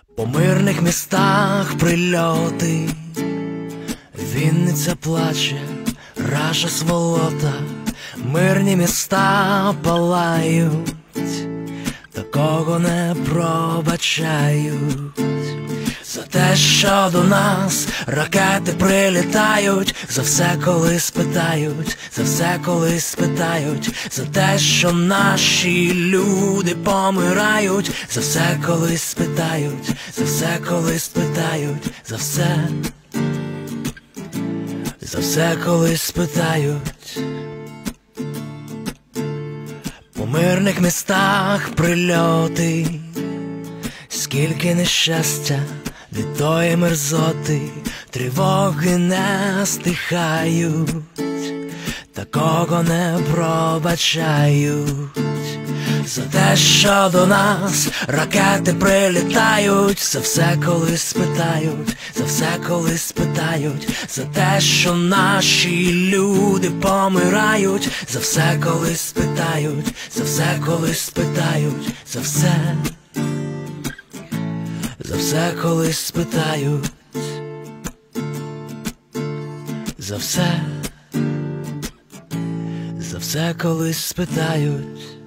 По мирних містах прильоти, Вінниця плаче, Раша сволота, мирні міста палають, такого не пробачають. За те, що до нас ракети прилітають, за все колись питають, за все колись питають, за те, що наші люди помирають, за все колись питають, за все колись питають, за все колись питають. По мирних містах прильоти, скільки нещастя від тої мерзоти, тривоги не стихають, такого не пробачають. За те, що до нас ракети прилітають, за все колись питають, за все колись питають, за те, що наші люди помирають, за все колись питають, за все колись питають, за все колись питають, за все колись питають.